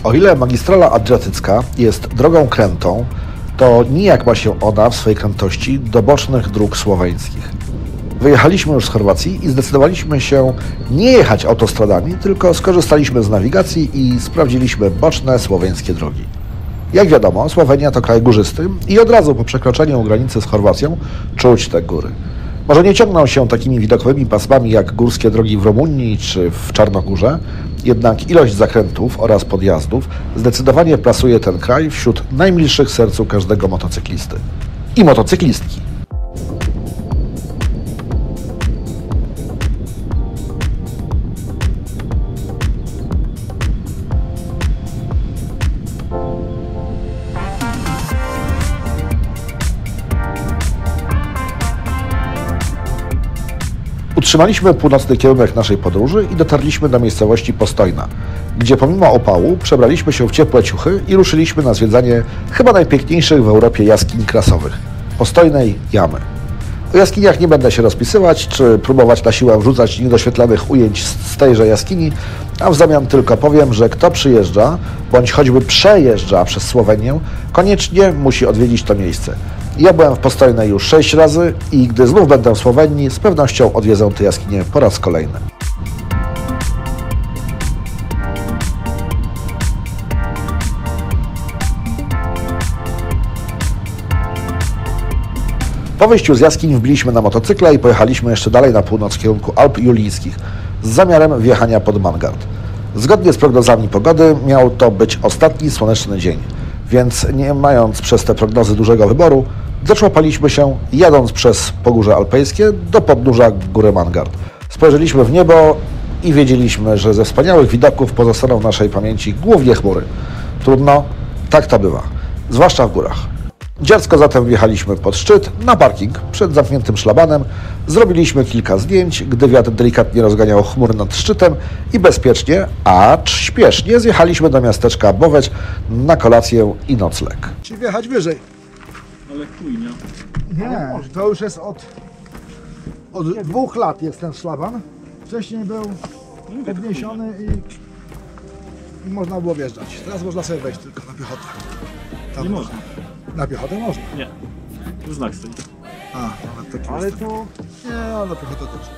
O ile magistrala adriatycka jest drogą krętą, to nijak ma się ona w swojej krętości do bocznych dróg słoweńskich. Wyjechaliśmy już z Chorwacji i zdecydowaliśmy się nie jechać autostradami, tylko skorzystaliśmy z nawigacji i sprawdziliśmy boczne słoweńskie drogi. Jak wiadomo, Słowenia to kraj górzysty i od razu po przekroczeniu granicy z Chorwacją czuć te góry. Może nie ciągną się takimi widokowymi pasmami jak górskie drogi w Rumunii czy w Czarnogórze, jednak ilość zakrętów oraz podjazdów zdecydowanie plasuje ten kraj wśród najmilszych sercu każdego motocyklisty i motocyklistki. Utrzymaliśmy północny kierunek naszej podróży i dotarliśmy do miejscowości Postojna, gdzie pomimo opału przebraliśmy się w ciepłe ciuchy i ruszyliśmy na zwiedzanie chyba najpiękniejszych w Europie jaskiń krasowych – Postojnej Jamy. O jaskiniach nie będę się rozpisywać, czy próbować na siłę wrzucać niedoświetlanych ujęć z tejże jaskini, a w zamian tylko powiem, że kto przyjeżdża, bądź choćby przejeżdża przez Słowenię, koniecznie musi odwiedzić to miejsce. Ja byłem w Postojnej już 6 razy i gdy znów będę w Słowenii, z pewnością odwiedzę tę jaskinię po raz kolejny. Po wyjściu z jaskiń wbiliśmy na motocykle i pojechaliśmy jeszcze dalej na północ w kierunku Alp Julijskich z zamiarem wjechania pod Mangard. Zgodnie z prognozami pogody miał to być ostatni słoneczny dzień, więc nie mając przez te prognozy dużego wyboru, zaczłapaliśmy się jadąc przez Pogórze Alpejskie do podnóża góry Mangard. Spojrzeliśmy w niebo i wiedzieliśmy, że ze wspaniałych widoków pozostaną w naszej pamięci głównie chmury. Trudno, tak to bywa, zwłaszcza w górach. Dziarsko zatem wjechaliśmy pod szczyt, na parking przed zamkniętym szlabanem, zrobiliśmy kilka zdjęć, gdy wiatr delikatnie rozganiał chmury nad szczytem i bezpiecznie, acz śpiesznie zjechaliśmy do miasteczka Boweć na kolację i nocleg. Czy wjechać wyżej? Ale chujnia. Nie, to już jest od 2 lat jest ten szlaban. Wcześniej był podniesiony i można było wjeżdżać. Teraz można sobie wejść tylko na piechotę. Tam Nie można. Na piechotę można. Nie. Znak stoi. A, nawet taki Ale jest. to Nie, na piechotę też.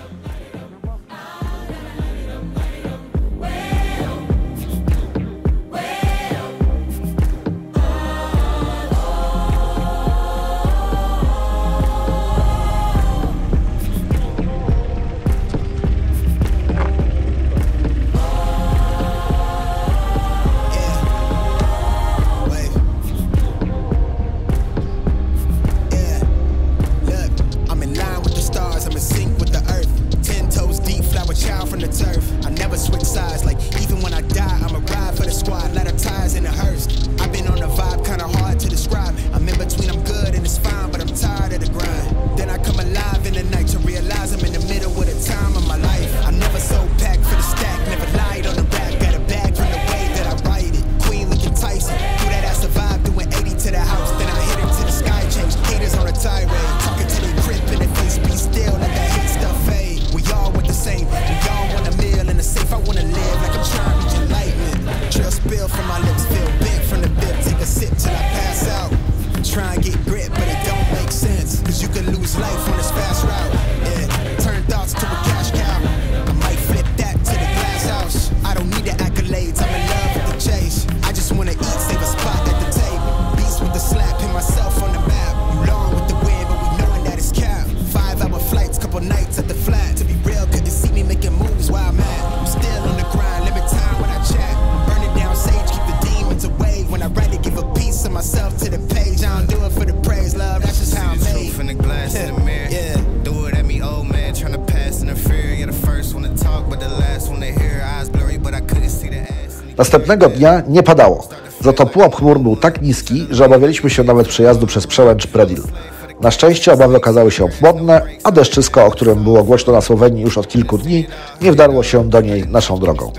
Następnego dnia nie padało, za to pułap chmur był tak niski, że obawialiśmy się nawet przejazdu przez przełęcz Predil. Na szczęście obawy okazały się płodne, a deszczysko, o którym było głośno na Słowenii już od kilku dni, nie wdarło się do niej naszą drogą.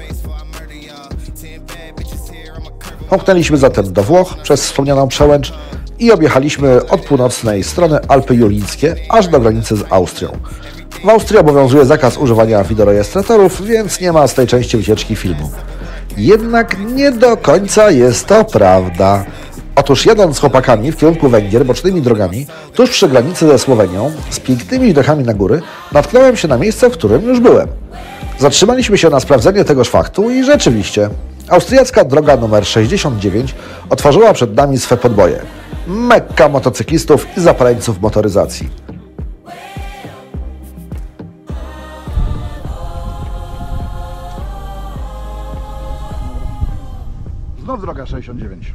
Pomknęliśmy zatem do Włoch przez wspomnianą przełęcz i objechaliśmy od północnej strony Alpy Julińskie aż do granicy z Austrią. W Austrii obowiązuje zakaz używania wideorejestratorów, więc nie ma z tej części wycieczki filmu. Jednak nie do końca jest to prawda. Otóż jadąc z chłopakami w kierunku Węgier bocznymi drogami, tuż przy granicy ze Słowenią, z pięknymi widokami na góry, natknąłem się na miejsce, w którym już byłem. Zatrzymaliśmy się na sprawdzenie tegoż faktu i rzeczywiście, austriacka droga nr 69 otworzyła przed nami swe podboje. Mekka motocyklistów i zapaleńców motoryzacji. Znów droga 69.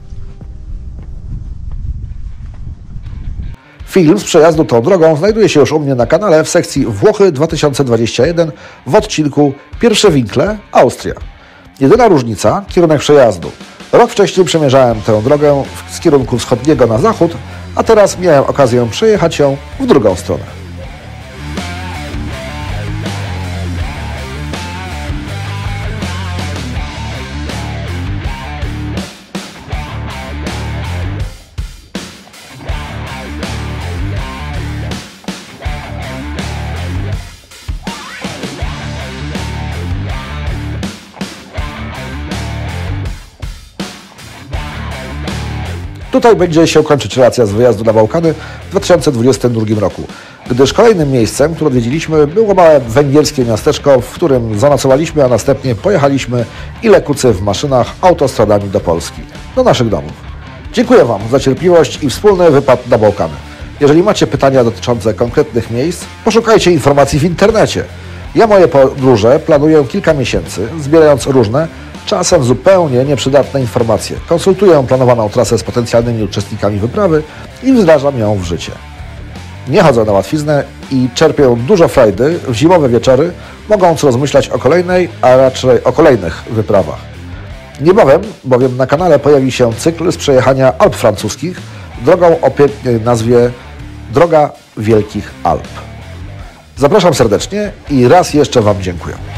Film z przejazdu tą drogą znajduje się już u mnie na kanale w sekcji Włochy 2021 w odcinku Pierwsze winkle, Austria. Jedyna różnica – kierunek przejazdu. Rok wcześniej przemierzałem tę drogę z kierunku wschodniego na zachód, a teraz miałem okazję przejechać ją w drugą stronę. Tutaj będzie się kończyć relacja z wyjazdu na Bałkany w 2022 roku, gdyż kolejnym miejscem, które odwiedziliśmy, było małe węgierskie miasteczko, w którym zanocowaliśmy, a następnie pojechaliśmy ile kucy w maszynach autostradami do Polski, do naszych domów. Dziękuję Wam za cierpliwość i wspólny wypad na Bałkany. Jeżeli macie pytania dotyczące konkretnych miejsc, poszukajcie informacji w internecie. Ja moje podróże planuję kilka miesięcy, zbierając różne, czasem zupełnie nieprzydatne informacje. Konsultuję planowaną trasę z potencjalnymi uczestnikami wyprawy i wdrażam ją w życie. Nie chodzę na łatwiznę i czerpię dużo frajdy w zimowe wieczory, mogąc rozmyślać o kolejnej, a raczej o kolejnych wyprawach. Niebawem bowiem na kanale pojawi się cykl z przejechania Alp francuskich drogą o pięknej nazwie Droga Wielkich Alp. Zapraszam serdecznie i raz jeszcze Wam dziękuję.